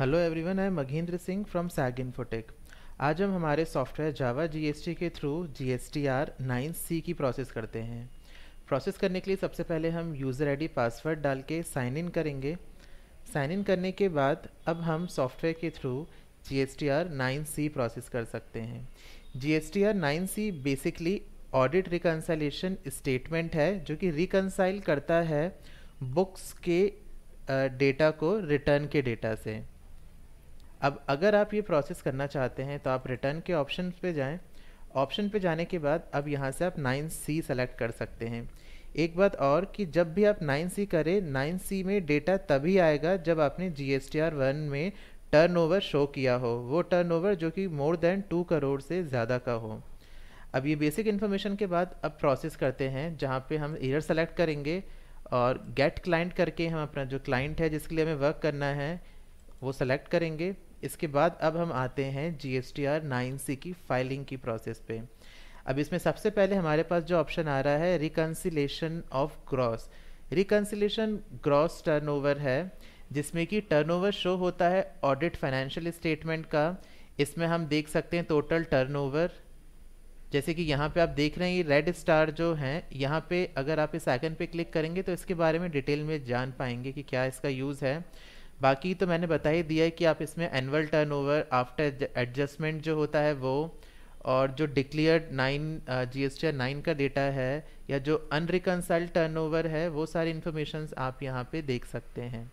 Hello everyone, I am Maghendra Singh from SAG Infotech. आज हम हमारे सॉफ्टवेयर जावा जीएसटी के थ्रू जीएसटीआर 9C की प्रोसेस करते हैं। प्रोसेस करने के लिए सबसे पहले हम यूज़र आईडी पासवर्ड डाल के साइन इन करेंगे। साइन इन करने के बाद अब हम सॉफ्टवेयर के थ्रू जीएसटीआर 9C प्रोसेस कर सकते हैं। GSTR 9C basically audit reconciliation statement है जो कि रिकंसाइल करता है बुक्स के डेटा को रिटर्न के डेटा से। अब अगर आप ये प्रोसेस करना चाहते हैं तो आप रिटर्न के ऑप्शन पे जाएं। ऑप्शन पे जाने के बाद अब यहाँ से आप 9C सेलेक्ट कर सकते हैं। एक बात और कि जब भी आप 9C करें, 9C में डेटा तभी आएगा जब आपने GSTR 1 में टर्नओवर शो किया हो, वो टर्नओवर जो कि मोर देन 2 करोड़ से ज़्यादा का हो। अब ये बेसिक इन्फॉर्मेशन के बाद अब प्रोसेस करते हैं, जहाँ पे हम ईयर सेलेक्ट करेंगे और गेट क्लाइंट करके हम अपना जो क्लाइंट है जिसके लिए हमें वर्क करना है वो सेलेक्ट करेंगे। इसके बाद अब हम आते हैं GSTR 9C की फाइलिंग की प्रोसेस पे। अब इसमें सबसे पहले हमारे पास जो ऑप्शन आ रहा है reconciliation of gross. Reconciliation gross turnover है जिसमें कि टर्नओवर शो होता है ऑडिट फाइनेंशियल स्टेटमेंट का। इसमें हम देख सकते हैं टोटल टर्नओवर, जैसे कि यहाँ पे आप देख रहे हैं ये रेड स्टार जो हैं, यहाँ पे अगर आप इस आइकन पे क्लिक करेंगे तो इसके बारे में डिटेल में जान पाएंगे कि क्या इसका यूज़ है। बाकी तो मैंने बता ही दिया है कि आप इसमें एनुअल टर्नओवर आफ्टर एडजस्टमेंट जो होता है वो, और जो डिक्लेयर्ड 9 GSTR 9 का डेटा है या जो अनरिकंसाइल्ड टर्नओवर है वो सारी इन्फॉर्मेशंस आप यहाँ पे देख सकते हैं।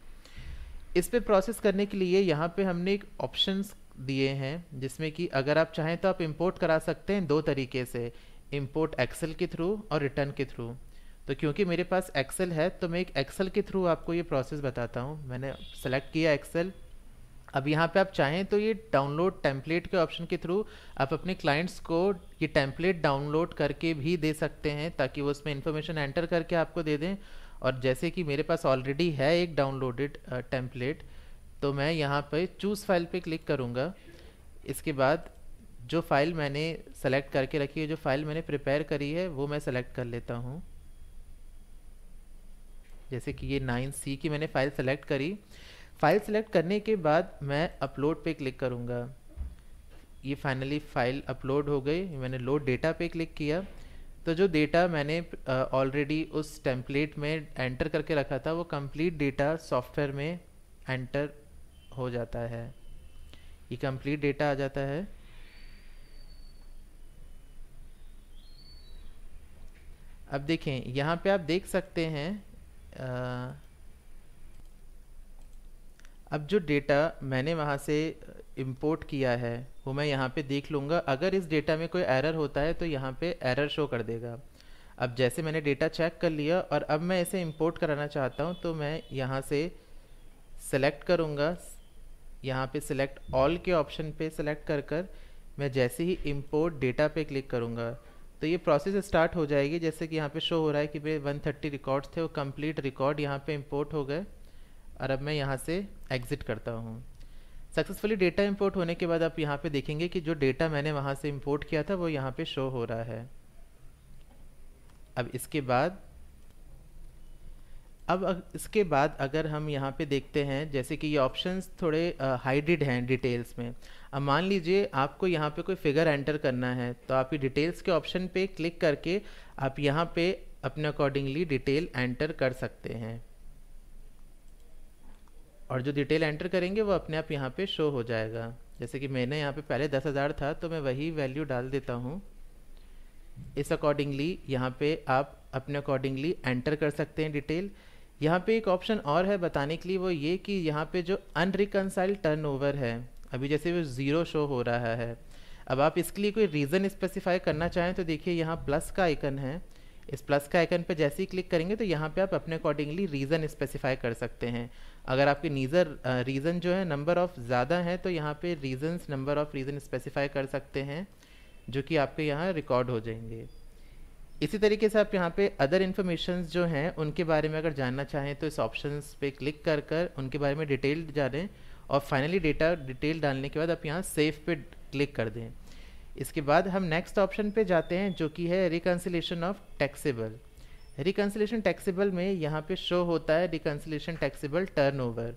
इस पे प्रोसेस करने के लिए यहाँ पे हमने एक ऑप्शंस दिए हैं जिसमें कि अगर आप चाहें तो आप इंपोर्ट करा सकते हैं दो तरीके से, इंपोर्ट एक्सेल के थ्रू और रिटर्न के थ्रू। तो क्योंकि मेरे पास एक्सेल है तो मैं एक एक्सेल के थ्रू आपको ये प्रोसेस बताता हूँ। मैंने सेलेक्ट किया एक्सेल। अब यहाँ पे आप चाहें तो ये डाउनलोड टेम्पलेट के ऑप्शन के थ्रू आप अपने क्लाइंट्स को ये टेम्पलेट डाउनलोड करके भी दे सकते हैं ताकि वो उसमें इन्फॉर्मेशन एंटर करके आपको दे दें। और जैसे कि मेरे पास ऑलरेडी है एक डाउनलोडेड टेम्पलेट, तो मैं यहाँ पर चूज़ फाइल पे क्लिक करूँगा। इसके बाद जो फाइल मैंने सेलेक्ट करके रखी है, जो फाइल मैंने प्रिपेयर करी है वो मैं सेलेक्ट कर लेता हूँ। जैसे कि ये 9C की मैंने फ़ाइल सेलेक्ट करी। फ़ाइल सेलेक्ट करने के बाद मैं अपलोड पे क्लिक करूँगा। ये फाइनली फ़ाइल अपलोड हो गई। मैंने लोड डेटा पे क्लिक किया तो जो डेटा मैंने ऑलरेडी उस टेम्पलेट में एंटर करके रखा था वो कंप्लीट डेटा सॉफ्टवेयर में एंटर हो जाता है। ये कंप्लीट डेटा आ जाता है। अब देखें यहाँ पे आप देख सकते हैं अब जो डेटा मैंने वहाँ से इंपोर्ट किया है वो मैं यहाँ पे देख लूँगा। अगर इस डेटा में कोई एरर होता है तो यहाँ पे एरर शो कर देगा। अब जैसे मैंने डेटा चेक कर लिया और अब मैं इसे इंपोर्ट कराना चाहता हूँ तो मैं यहाँ से सेलेक्ट करूँगा। यहाँ पे सिलेक्ट ऑल के ऑप्शन पे सेलेक्ट कर मैं जैसे ही इंपोर्ट डेटा पे क्लिक करूँगा तो ये प्रोसेस स्टार्ट हो जाएगी। जैसे कि यहाँ पे शो हो रहा है कि भाई 130 रिकॉर्ड्स थे, वो कंप्लीट रिकॉर्ड यहाँ पे इंपोर्ट हो गए। और अब मैं यहाँ से एग्ज़िट करता हूँ। सक्सेसफुली डेटा इंपोर्ट होने के बाद आप यहाँ पे देखेंगे कि जो डेटा मैंने वहाँ से इंपोर्ट किया था वो यहाँ पे शो हो रहा है। अब इसके बाद अगर हम यहाँ पे देखते हैं, जैसे कि ये ऑप्शंस थोड़े हाइडेड हैं डिटेल्स में। अब मान लीजिए आपको यहाँ पे कोई फिगर एंटर करना है तो आप ये डिटेल्स के ऑप्शन पे क्लिक करके आप यहाँ पे अपने अकॉर्डिंगली डिटेल एंटर कर सकते हैं और जो डिटेल एंटर करेंगे वो अपने आप यहाँ पे शो हो जाएगा। जैसे कि मैंने यहाँ पे पहले 10,000 था तो मैं वही वैल्यू डाल देता हूँ। इस अकॉर्डिंगली यहाँ पे आप अपने अकॉर्डिंगली एंटर कर सकते हैं डिटेल। यहाँ पे एक ऑप्शन और है बताने के लिए, वो ये कि यहाँ पे जो अनरिकंसाइल्ड टर्नओवर है अभी जैसे वो 0 शो हो रहा है। अब आप इसके लिए कोई रीज़न स्पेसिफाई करना चाहें तो देखिए यहाँ प्लस का आइकन है। इस प्लस का आइकन पे जैसे ही क्लिक करेंगे तो यहाँ पे आप अपने अकॉर्डिंगली रीज़न स्पेसिफाई कर सकते हैं। अगर आपके रीज़न जो है नंबर ऑफ़ ज़्यादा है तो यहाँ पे नंबर ऑफ़ रीज़न स्पेसिफाई कर सकते हैं जो कि आपके यहाँ रिकॉर्ड हो जाएंगे। इसी तरीके से आप यहाँ पे अदर इन्फॉर्मेशंस जो हैं उनके बारे में अगर जानना चाहें तो इस ऑप्शंस पे क्लिक कर उनके बारे में डिटेल जानें और फाइनली डिटेल डालने के बाद आप यहाँ सेव पे क्लिक कर दें। इसके बाद हम नेक्स्ट ऑप्शन पे जाते हैं जो कि है reconciliation of taxable. Reconciliation taxable में यहाँ पे शो होता है रिकंसिलेशन टैक्सेबल टर्नओवर।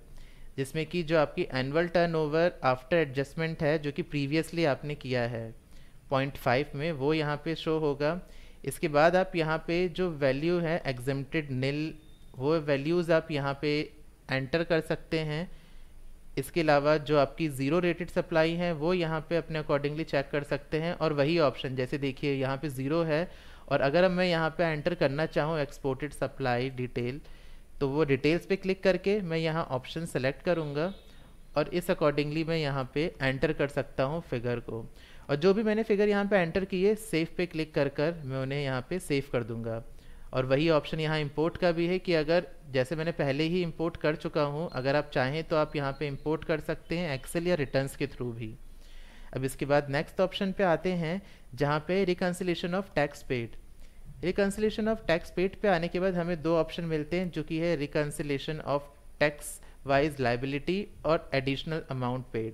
जिसमें कि जो आपकी एनुअल टर्नओवर आफ्टर एडजस्टमेंट है जो कि प्रीवियसली आपने किया है 0.5 में, वो यहाँ पे शो होगा। इसके बाद आप यहाँ पे जो वैल्यू है एग्जेम्प्टेड निल, वो वैल्यूज़ आप यहाँ पे एंटर कर सकते हैं। इसके अलावा जो आपकी ज़ीरो रेटेड सप्लाई है वो यहाँ पे अपने अकॉर्डिंगली चेक कर सकते हैं। और वही ऑप्शन जैसे देखिए यहाँ पे ज़ीरो है, और अगर अब मैं यहाँ पे एंटर करना चाहूँ एक्सपोर्टेड सप्लाई डिटेल, तो वो डिटेल्स पे क्लिक करके मैं यहाँ ऑप्शन सेलेक्ट करूँगा और इस अकॉर्डिंगली मैं यहाँ पे एंटर कर सकता हूँ फिगर को। और जो भी मैंने फिगर यहाँ पे एंटर किए सेव पे क्लिक कर कर मैं उन्हें यहाँ पे सेव कर दूँगा। और वही ऑप्शन यहाँ इंपोर्ट का भी है कि अगर जैसे मैंने पहले ही इंपोर्ट कर चुका हूँ, अगर आप चाहें तो आप यहाँ पे इंपोर्ट कर सकते हैं एक्सेल या रिटर्न्स के थ्रू भी। अब इसके बाद नेक्स्ट ऑप्शन पे आते हैं जहाँ पे reconciliation of tax paid. Reconciliation of tax paid पे आने के बाद हमें दो ऑप्शन मिलते हैं जो कि है reconciliation of tax wise liability और एडिशनल अमाउंट पेड।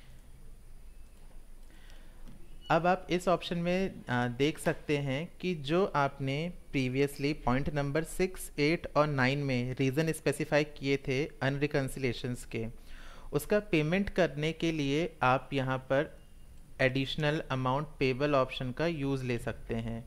अब आप इस ऑप्शन में देख सकते हैं कि जो आपने प्रीवियसली पॉइंट नंबर 6, 8 और 9 में रीज़न स्पेसिफाई किए थे अनरिकन्सिलेशंस के, उसका पेमेंट करने के लिए आप यहाँ पर एडिशनल अमाउंट पेबल ऑप्शन का यूज़ ले सकते हैं।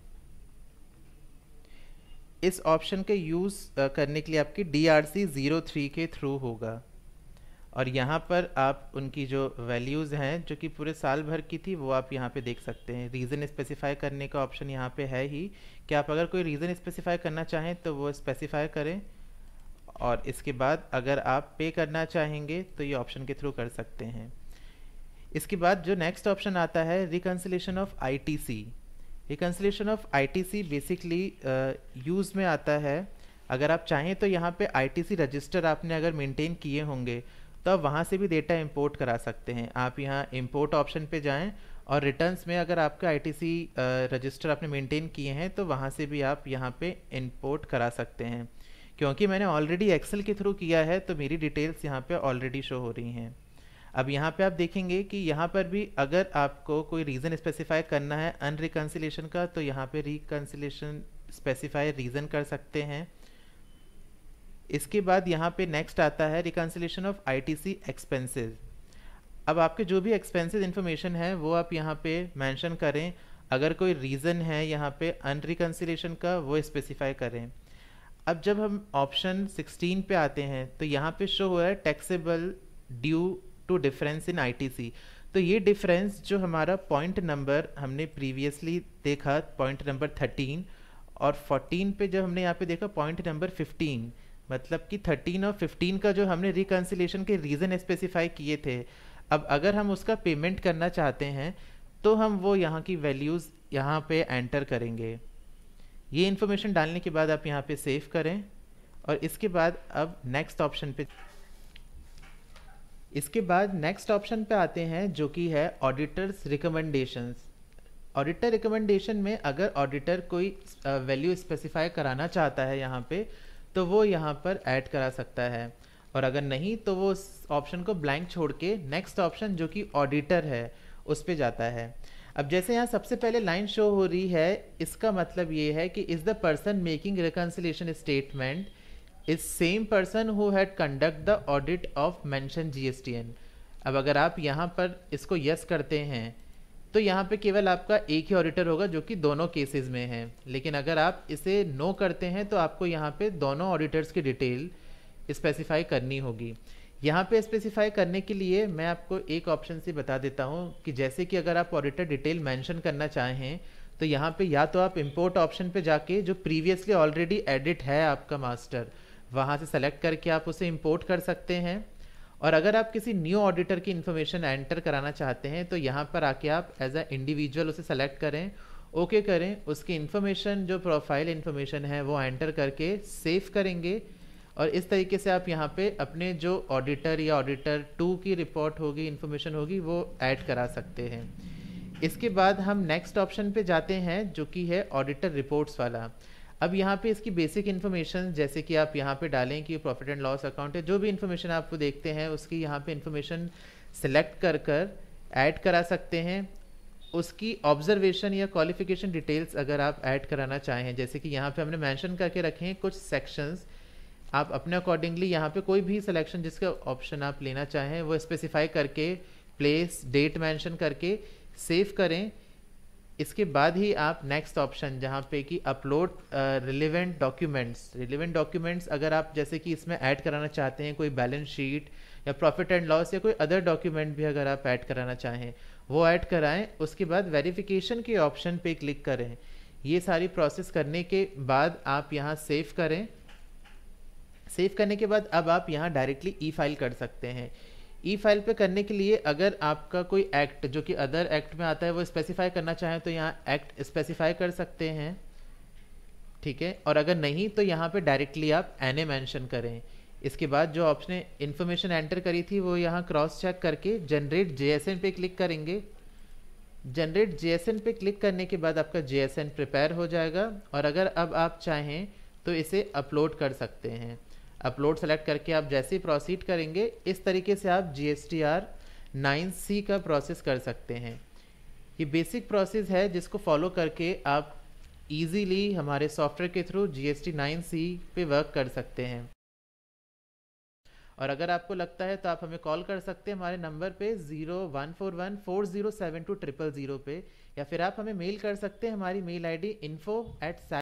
इस ऑप्शन के यूज़ करने के लिए आपकी DRC 03 के थ्रू होगा। और यहाँ पर आप उनकी जो वैल्यूज़ हैं जो कि पूरे साल भर की थी वो आप यहाँ पे देख सकते हैं। रीज़न स्पेसिफाई करने का ऑप्शन यहाँ पे है ही कि आप अगर कोई रीज़न स्पेसिफाई करना चाहें तो वो स्पेसिफाई करें, और इसके बाद अगर आप पे करना चाहेंगे तो ये ऑप्शन के थ्रू कर सकते हैं। इसके बाद जो नेक्स्ट ऑप्शन आता है reconciliation of ITC। Reconciliation of ITC basically use में आता है अगर आप चाहें तो यहाँ पे ITC रजिस्टर आपने अगर मेंटेन किए होंगे तो आप वहाँ से भी डेटा इंपोर्ट करा सकते हैं। आप यहाँ इंपोर्ट ऑप्शन पे जाएं और रिटर्न्स में अगर आपका ITC रजिस्टर आपने मेंटेन किए हैं तो वहाँ से भी आप यहाँ पे इंपोर्ट करा सकते हैं। क्योंकि मैंने ऑलरेडी एक्सेल के थ्रू किया है तो मेरी डिटेल्स यहाँ पे ऑलरेडी शो हो रही हैं। अब यहाँ पे आप देखेंगे कि यहाँ पर भी अगर आपको कोई रीज़न स्पेसिफाई करना है अनरिकन्सिलेशन का तो यहाँ पे रिकन्सिलेशन स्पेसिफाई रीज़न कर सकते हैं। इसके बाद यहाँ पे नेक्स्ट आता है रिकन्सिलेशन ऑफ ITC एक्सपेंसेस। अब आपके जो भी एक्सपेंसेस इन्फॉर्मेशन है वो आप यहाँ पे मेंशन करें। अगर कोई रीज़न है यहाँ पे अनरिकन्सिलेशन का वो स्पेसिफाई करें। अब जब हम ऑप्शन 16 पे आते हैं तो यहाँ पे शो हुआ है taxable due to difference in ITC। तो ये डिफरेंस जो हमारा पॉइंट नंबर हमने प्रीवियसली देखा पॉइंट नंबर 13 और 14 पे जब हमने यहाँ पे देखा पॉइंट नंबर 15, मतलब कि 13 और 15 का जो हमने रिकन्सिलेशन के रीज़न स्पेसिफाई किए थे, अब अगर हम उसका पेमेंट करना चाहते हैं तो हम वो यहाँ की वैल्यूज़ यहाँ पे एंटर करेंगे। ये इन्फॉर्मेशन डालने के बाद आप यहाँ पे सेव करें और इसके बाद अब नेक्स्ट ऑप्शन पे आते हैं जो कि है ऑडिटर्स रिकमेंडेशंस। ऑडिटर रिकमेंडेशन में अगर ऑडिटर कोई वैल्यू स्पेसिफाई कराना चाहता है यहाँ पे तो वो यहाँ पर ऐड करा सकता है, और अगर नहीं तो वो उस ऑप्शन को ब्लैंक छोड़ के नेक्स्ट ऑप्शन जो कि ऑडिटर है उस पे जाता है। अब जैसे यहाँ सबसे पहले लाइन शो हो रही है, इसका मतलब ये है कि is the person making reconciliation statement is same person who had conduct the audit of mention GSTN। अब अगर आप यहाँ पर इसको यस करते हैं तो यहाँ पे केवल आपका एक ही ऑडिटर होगा जो कि दोनों केसेस में है, लेकिन अगर आप इसे नो करते हैं तो आपको यहाँ पे दोनों ऑडिटर्स की डिटेल स्पेसिफाई करनी होगी। यहाँ पे स्पेसिफाई करने के लिए मैं आपको एक ऑप्शन से बता देता हूँ कि जैसे कि अगर आप ऑडिटर डिटेल मेंशन करना चाहें तो यहाँ पे या तो आप इंपोर्ट ऑप्शन पे जाके जो प्रीवियसली ऑलरेडी एडिट है आपका मास्टर, वहाँ से सेलेक्ट करके आप उसे इंपोर्ट कर सकते हैं। और अगर आप किसी न्यू ऑडिटर की इन्फॉर्मेशन एंटर कराना चाहते हैं तो यहाँ पर आके आप एज अ इंडिविजुअल उसे सेलेक्ट करें, ओके करें, उसकी इन्फॉर्मेशन जो प्रोफाइल इन्फॉर्मेशन है वो एंटर करके सेव करेंगे, और इस तरीके से आप यहाँ पे अपने जो ऑडिटर या ऑडिटर 2 की रिपोर्ट होगी, इन्फॉर्मेशन होगी, वो ऐड करा सकते हैं। इसके बाद हम नेक्स्ट ऑप्शन पे जाते हैं जो कि है ऑडिटर रिपोर्ट्स वाला। अब यहाँ पे इसकी बेसिक इन्फॉर्मेशन जैसे कि आप यहाँ पे डालें कि प्रॉफिट एंड लॉस अकाउंट है, जो भी इन्फॉर्मेशन आप देखते हैं उसकी यहाँ पे इन्फॉर्मेशन सेलेक्ट कर कर ऐड करा सकते हैं। उसकी ऑब्जर्वेशन या क्वालिफिकेशन डिटेल्स अगर आप ऐड कराना चाहें, जैसे कि यहाँ पे हमने मेंशन करके रखे हैं कुछ सेक्शंस आप अपने अकॉर्डिंगली यहाँ पे कोई भी सिलेक्शन जिसका ऑप्शन आप लेना चाहें वो स्पेसिफाई करके प्लेस डेट मेंशन करके सेव करें। इसके बाद ही आप नेक्स्ट ऑप्शन जहाँ पे कि अपलोड रिलेवेंट डॉक्यूमेंट्स अगर आप जैसे कि इसमें ऐड कराना चाहते हैं कोई बैलेंस शीट या प्रॉफिट एंड लॉस या कोई अदर डॉक्यूमेंट भी अगर आप ऐड कराना चाहें वो ऐड कराएं। उसके बाद वेरिफिकेशन के ऑप्शन पे क्लिक करें। ये सारी प्रोसेस करने के बाद आप यहाँ सेव करें। सेव करने के बाद अब आप यहाँ डायरेक्टली ई फाइल कर सकते हैं। ई फाइल पे करने के लिए अगर आपका कोई एक्ट जो कि अदर एक्ट में आता है वो स्पेसिफाई करना चाहें तो यहाँ एक्ट स्पेसिफाई कर सकते हैं, ठीक है। और अगर नहीं तो यहाँ पे डायरेक्टली आप एन ए मैंशन करें। इसके बाद जो आपने इन्फॉर्मेशन एंटर करी थी वो यहाँ क्रॉस चेक करके जनरेट जेएसएन पे क्लिक करेंगे। जनरेट जेएसएन पे क्लिक करने के बाद आपका जेएसएन प्रिपेयर हो जाएगा और अगर अब आप चाहें तो इसे अपलोड कर सकते हैं। अपलोड सेलेक्ट करके आप जैसे ही प्रोसीड करेंगे इस तरीके से आप GSTR 9C का प्रोसेस कर सकते हैं। ये बेसिक प्रोसेस है जिसको फॉलो करके आप इजीली हमारे सॉफ्टवेयर के थ्रू GST 9C पे वर्क कर सकते हैं। और अगर आपको लगता है तो आप हमें कॉल कर सकते हैं हमारे नंबर पे 0141407200 पे, या फिर आप हमें मेल कर सकते हैं हमारी मेल ID info@